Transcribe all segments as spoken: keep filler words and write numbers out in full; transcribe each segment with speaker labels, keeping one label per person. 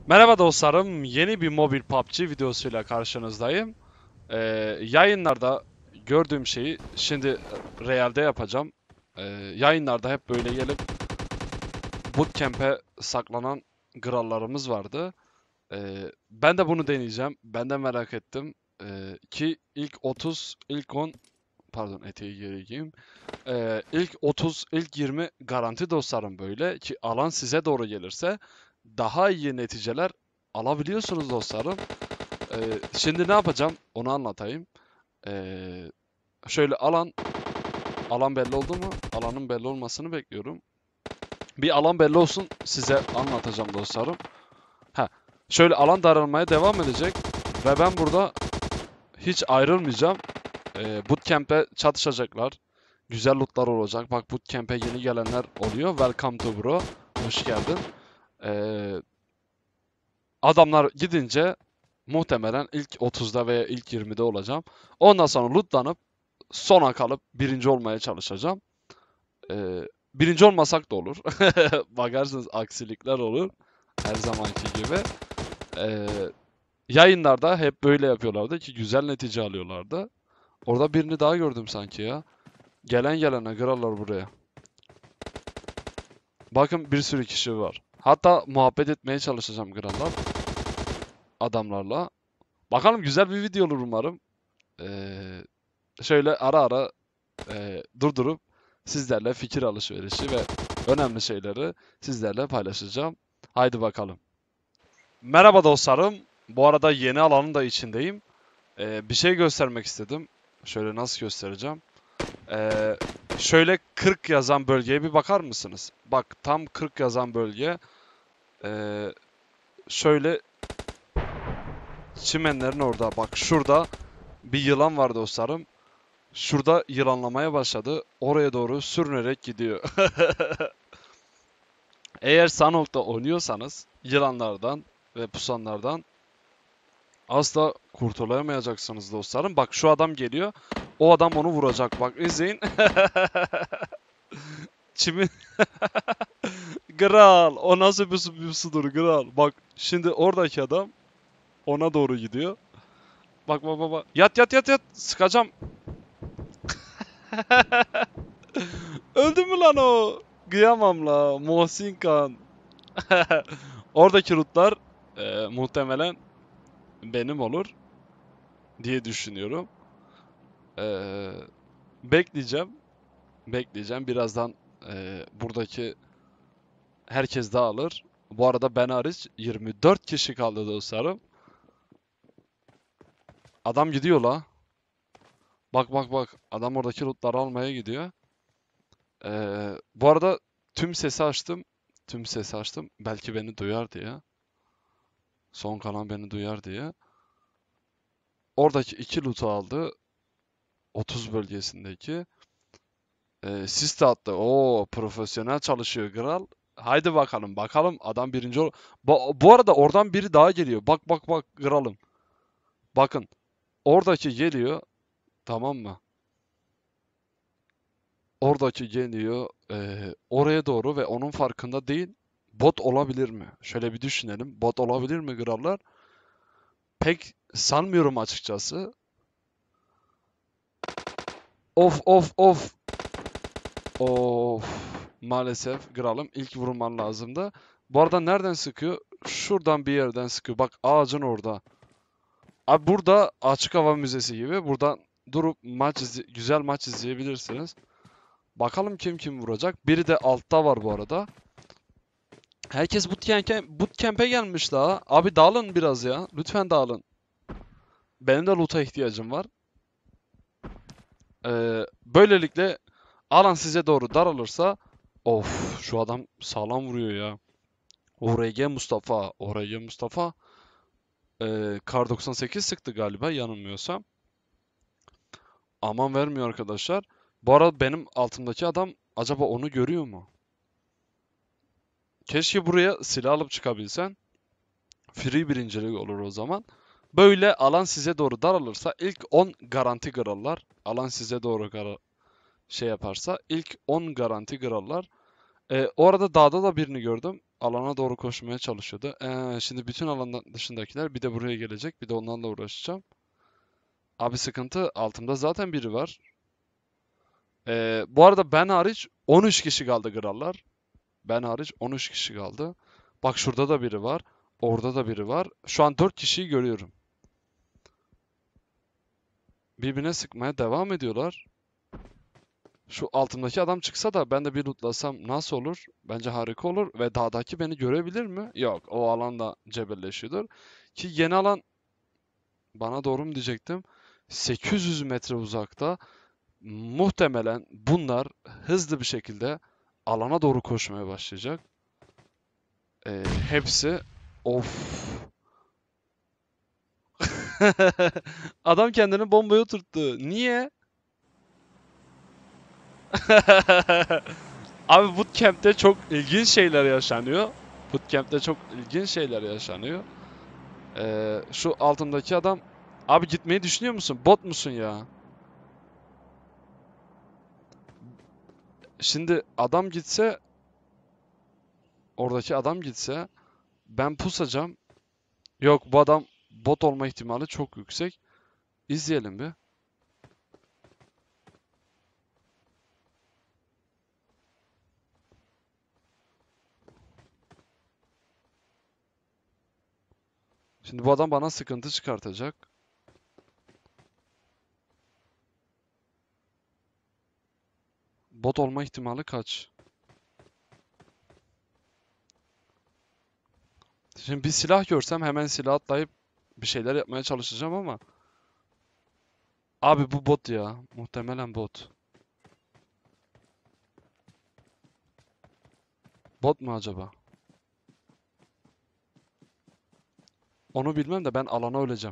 Speaker 1: Merhaba dostlarım, yeni bir mobil P U B G videosuyla karşınızdayım. Ee, Yayınlarda gördüğüm şeyi şimdi realde yapacağım. Ee, yayınlarda hep böyle gelip bootcamp'e saklanan grallarımız vardı. Ee, ben de bunu deneyeceğim. Ben de merak ettim. Ee, ki ilk otuz, ilk on, pardon eteği geri giyeyim. Ee, ilk otuz, ilk yirmi garanti dostlarım böyle ki alan size doğru gelirse daha iyi neticeler alabiliyorsunuz dostlarım. Ee, şimdi ne yapacağım onu anlatayım. Ee, Şöyle alan, alan belli oldu mu? Alanın belli olmasını bekliyorum. Bir alan belli olsun size anlatacağım dostlarım. Ha, şöyle alan daralmaya devam edecek ve ben burada hiç ayrılmayacağım. Ee, bootcamp'e çatışacaklar. Güzel lootlar olacak. Bak bootcamp'e yeni gelenler oluyor. Welcome to bro. Hoş geldin. Ee, Adamlar gidince muhtemelen ilk otuzda veya ilk yirmide olacağım. Ondan sonra lootlanıp sona kalıp birinci olmaya çalışacağım. Ee, Birinci olmasak da olur. Bakarsınız aksilikler olur. Her zamanki gibi. Ee, Yayınlarda hep böyle yapıyorlardı ki güzel netice alıyorlardı. Orada birini daha gördüm sanki ya. Gelen gelene krallar buraya. Bakın bir sürü kişi var. Hatta muhabbet etmeye çalışacağım krallar. Adamlarla. Bakalım güzel bir video olur umarım. Ee, Şöyle ara ara e, durdurup sizlerle fikir alışverişi ve önemli şeyleri sizlerle paylaşacağım. Haydi bakalım. Merhaba dostlarım. Bu arada yeni alanın da içindeyim. Ee, bir şey göstermek istedim. Şöyle nasıl göstereceğim? Ee, Şöyle kırk yazan bölgeye bir bakar mısınız? Bak tam kırk yazan bölge. Ee, Şöyle çimenlerin orada. Bak şurada bir yılan var dostlarım. Şurada yılanlamaya başladı. Oraya doğru sürünerek gidiyor. Eğer Sanhok'ta oynuyorsanız yılanlardan ve pusanlardan asla kurtulamayacaksınız dostlarım. Bak şu adam geliyor. O adam onu vuracak. Bak izleyin. Çimin Kral. O nasıl bir, su- bir sudur kral. Bak şimdi oradaki adam ona doğru gidiyor. Bak bak bak. Bak. Yat yat yat yat. Sıkacağım. Öldü mü lan o? Kıyamam la. Muhsin Kan. Oradaki lootlar e, muhtemelen benim olur diye düşünüyorum. Ee, Bekleyeceğim. Bekleyeceğim. Birazdan e, buradaki herkes dağılır. Bu arada ben hariç yirmi dört kişi kaldı dostlarım. Adam gidiyor la. Bak bak bak. Adam oradaki lootları almaya gidiyor. Ee, bu arada tüm sesi açtım. Tüm sesi açtım. Belki beni duyar diye. Son kalan beni duyar diye. Oradaki iki loot'u aldı. otuz bölgesindeki. Ee, sis de attı. Oo, profesyonel çalışıyor kral. Haydi bakalım bakalım adam birinci ol. Bu, bu arada oradan biri daha geliyor. Bak bak bak kralım. Bakın oradaki geliyor. Tamam mı? Oradaki geliyor. Ee, oraya doğru ve onun farkında değil. Bot olabilir mi? Şöyle bir düşünelim. Bot olabilir mi krallar? Pek sanmıyorum açıkçası. Of of of. Of. Maalesef kralım ilk vurman lazımdı. Bu arada nereden sıkıyor? Şuradan bir yerden sıkıyor. Bak ağacın orada. Abi burada açık hava müzesi gibi. Buradan durup maç izle güzel maç izleyebilirsiniz. Bakalım kim kim vuracak. Biri de altta var bu arada. Herkes bootcamp'e bootcamp'e gelmiş daha. Abi dağılın biraz ya. Lütfen dağılın. Benim de loot'a ihtiyacım var. Ee, böylelikle alan size doğru daralırsa of şu adam sağlam vuruyor ya. O R G Mustafa. O R G Mustafa e, Kar doksan sekiz sıktı galiba yanılmıyorsam. Aman vermiyor arkadaşlar. Bu arada benim altımdaki adam acaba onu görüyor mu? Keşke buraya silah alıp çıkabilsen. Free birincilik olur o zaman. Böyle alan size doğru daralırsa ilk on garanti krallar. Alan size doğru gara- şey yaparsa ilk on garanti krallar. Ee, orada dağda da birini gördüm. alana doğru koşmaya çalışıyordu. Ee, şimdi bütün alandan dışındakiler bir de buraya gelecek. Bir de onlarla uğraşacağım. Abi sıkıntı, altımda zaten biri var. Ee, bu arada ben hariç on üç kişi kaldı krallar. Ben hariç on üç kişi kaldı. Bak şurada da biri var. Orada da biri var. Şu an dört kişiyi görüyorum. Birbirine sıkmaya devam ediyorlar. Şu altımdaki adam çıksa da ben de bir lootlasam nasıl olur? Bence harika olur. Ve dağdaki beni görebilir mi? Yok. O alanda cebelleşiyordur. Ki yeni alan bana doğru mu diyecektim? sekiz yüz metre uzakta. Muhtemelen bunlar hızlı bir şekilde alana doğru koşmaya başlayacak. Ee, hepsi of. Adam kendini bombaya oturttu. Niye? Abi bootcamp'te çok ilginç şeyler yaşanıyor. Bootcamp'te çok ilginç şeyler yaşanıyor. Ee, şu altındaki adam, abi gitmeyi düşünüyor musun? Bot musun ya? Şimdi adam gitse, oradaki adam gitse ben pusacağım. Yok, bu adam bot olma ihtimali çok yüksek. İzleyelim bir. Şimdi bu adam bana sıkıntı çıkartacak. Bot olma ihtimali kaç? Şimdi bir silah görsem hemen silah atlayıp bir şeyler yapmaya çalışacağım ama abi bu bot ya. Muhtemelen bot. Bot mu acaba? Onu bilmem de ben alana öleceğim.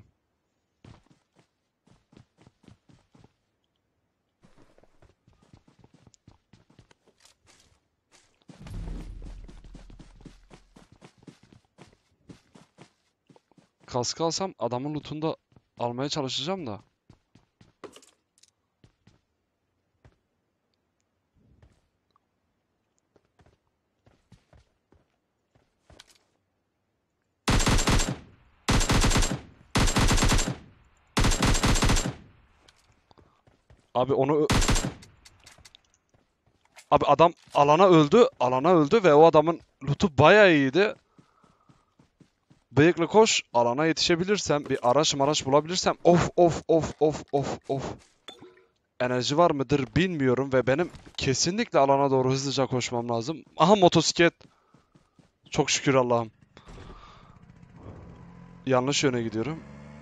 Speaker 1: Kask alsam adamın lootunu da almaya çalışacağım da. Abi onu ö- Abi adam alana öldü. Alana öldü ve o adamın lootu bayağı iyiydi. Bıyıklı koş. Alana yetişebilirsem, bir araç maraç bulabilirsem. Of of of of of of. Enerji var mıdır bilmiyorum ve benim kesinlikle alana doğru hızlıca koşmam lazım. Aha, motosiklet. Çok şükür Allah'ım. Yanlış yöne gidiyorum.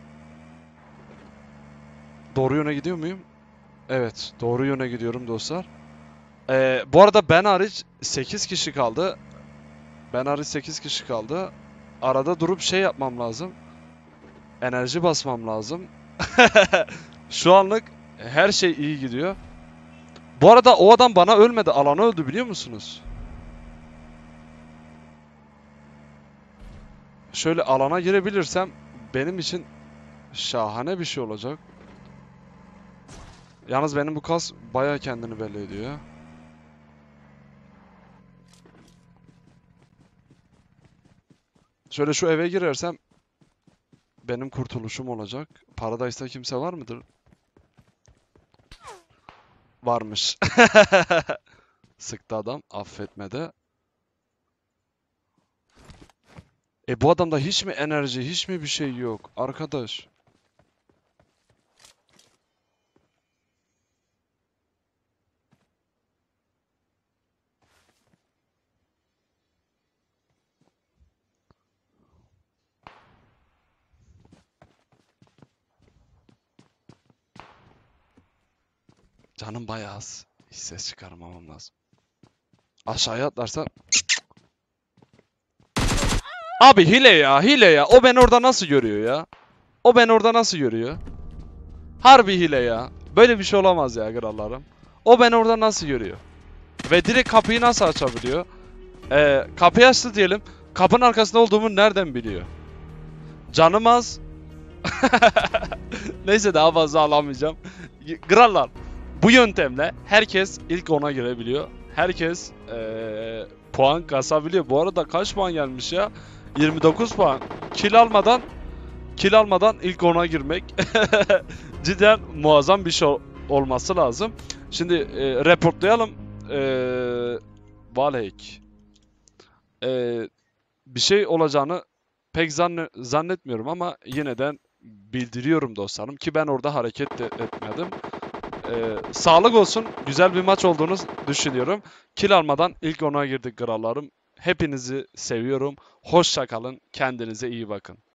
Speaker 1: Doğru yöne gidiyor muyum? Evet, doğru yöne gidiyorum dostlar. Ee, bu arada ben hariç sekiz kişi kaldı. Ben hariç sekiz kişi kaldı. Arada durup şey yapmam lazım. Enerji basmam lazım. Şu anlık her şey iyi gidiyor. Bu arada o adam bana ölmedi, alana öldü, biliyor musunuz? Şöyle alana girebilirsem benim için şahane bir şey olacak. Yalnız benim bu kas bayağı kendini belli ediyor. Şöyle şu eve girersem benim kurtuluşum olacak. Paradise'da kimse var mıdır? Varmış. Sıktı adam, affetmedi. E bu adamda hiç mi enerji, hiç mi bir şey yok arkadaş? Canım bayağı az. Hiç ses çıkarmamam lazım. Aşağıya atlarsa... Abi hile ya, hile ya. O beni orada nasıl görüyor ya? O beni orada nasıl görüyor? Harbi hile ya. Böyle bir şey olamaz ya krallarım. O beni orada nasıl görüyor? Ve direkt kapıyı nasıl açabiliyor? Ee, kapıyı açtı diyelim. Kapının arkasında olduğumu nereden biliyor? Canım az. Neyse, daha fazla alamayacağım. Krallar, bu yöntemle herkes ilk ona girebiliyor. Herkes ee, puan kasabiliyor. Bu arada kaç puan gelmiş ya? yirmi dokuz puan. Kill almadan kill almadan ilk ona girmek cidden muazzam bir şey ol- olması lazım. Şimdi e, reportlayalım. E, Valheik. E, Bir şey olacağını pek zanne- zannetmiyorum ama yine de bildiriyorum dostlarım ki ben orada hareket de etmedim. Ee, sağlık olsun. Güzel bir maç olduğunu düşünüyorum. Kill almadan ilk ona girdik krallarım. Hepinizi seviyorum. Hoşça kalın. Kendinize iyi bakın.